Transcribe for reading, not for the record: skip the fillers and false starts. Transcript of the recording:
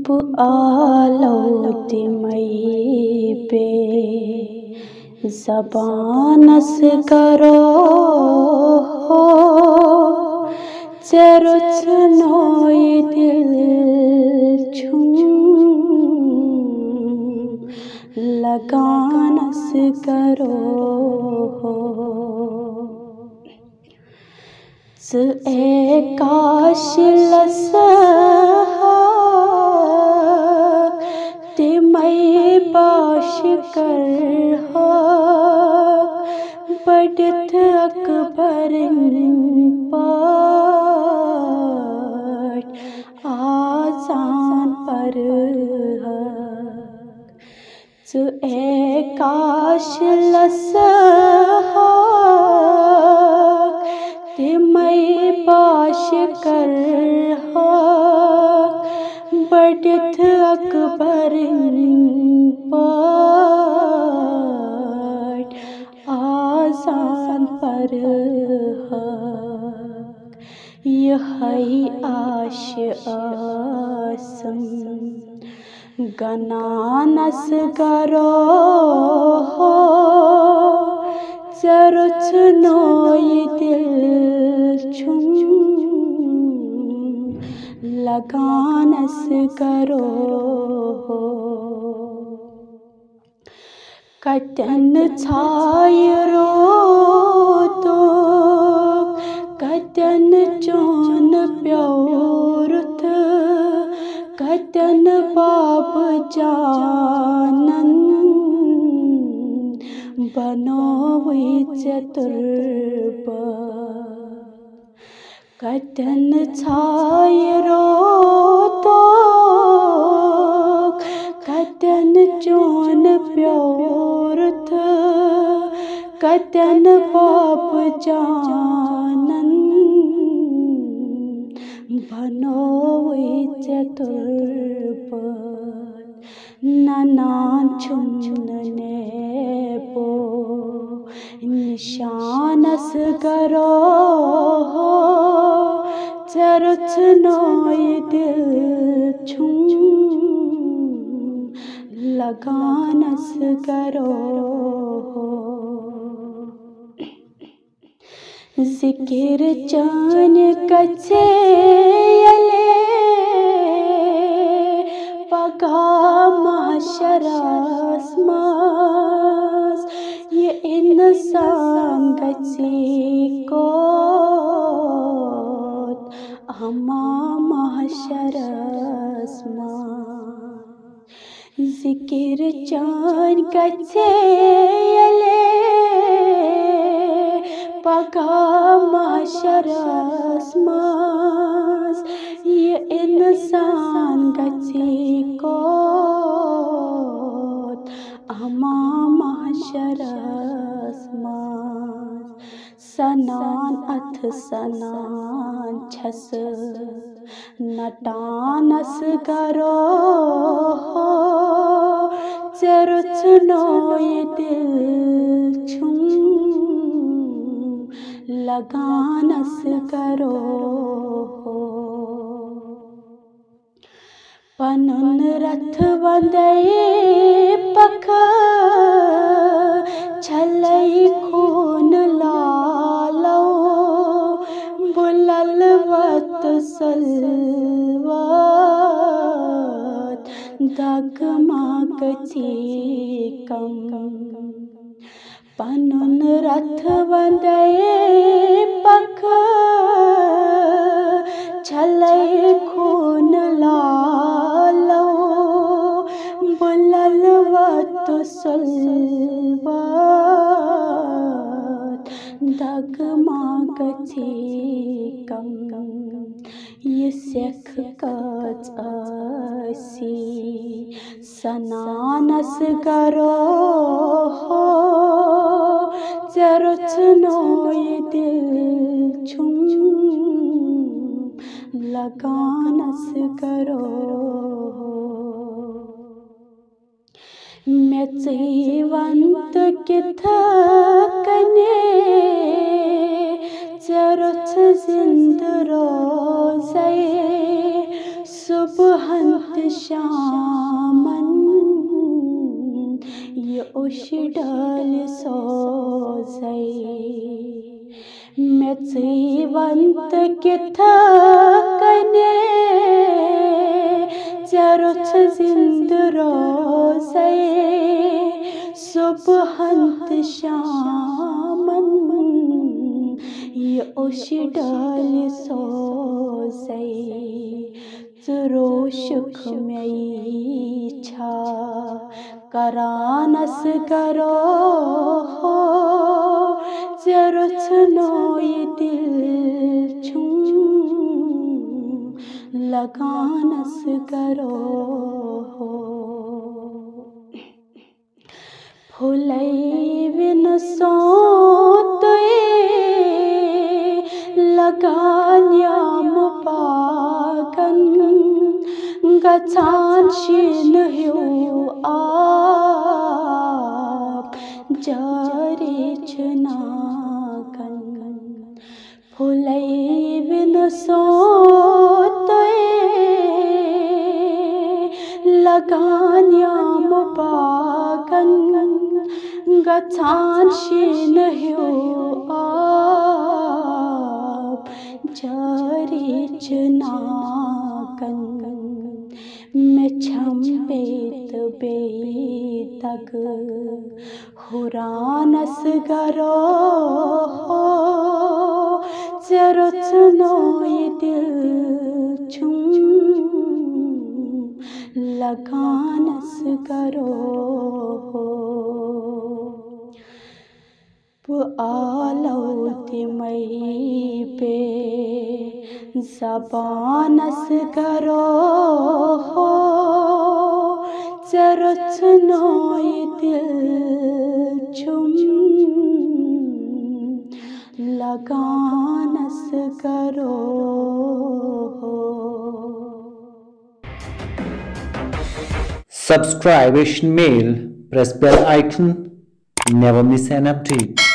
आलो तिमई पे ज़बानस करो हो चरुच नोई दिल छूं लगानस करो हो ए काश तिमई बाश कर हो बढ़त अकबर पाठ आजान पर ए काश तिमई बाश कर हो बढ़त अकबर पाठ आजान पर यही आश आसम गनानस करो हो चरुच नोई दिल छूं लगानस करो हो कतन छायरो तो कतन चोन प्योरुत कतन बाब जानन बनोवि चतुर्ब कतन छायरो तो कतन चोन प्योरुत कतन बाप जानन बनोवि चतुर्ब ननान छुनने पो निशानस करो हो चरुच नोई दिल छूं लगानस करो हो जिक्र चान कचे यले पगा महशरास मास ये इंसान गची को अमा महशरास मास जिक्र चान कचे यले पगा महशरास मास ये इंसान गची को अमा महशरास मास सनान अथ सनान छस नटानस करो हो चरुच नोई दिल छूं लगानस करो हो पनुन रथ बंदे पख छलई खून लालो बुलल वत सलवत दगमग चीकम पनुन रथ बंदे पख छलई खून लालो बुलल वत सलवत दगमग चीकम ये सेख कच आसी सनानस करो हो चरुच नोई दिल छूं लगानस करो मैं जीवंत किथ कने चरुच जिंद रोज़े सुबहंत शामन ये उशिडल सोजै मे जीवंत किथा कने जरुथ जिंद रोजै सुबहंत शामन ये उशिडल सोजै रोशुख में छा करानस करो हो जरुथ नोय दिल छूं लगानस करो हो फुलै बिन सोतोए लगान्याम पागन गचान शीन ह्यू आप जारे छनागन फुलै बिन सोतोए लगान्याम पागन गचान शीन ह्यू आप जारे छनागन मैं छम्पेत बेतक हुरानस गरो हो जरुथ नोय दिल छूं लगानस करो हो आलो तिमई पे ज़बानस करो हो जरुथ नोय दिल छूं लगानस करो हो। Subscribe Asian Mail, press bell icon, never miss an update.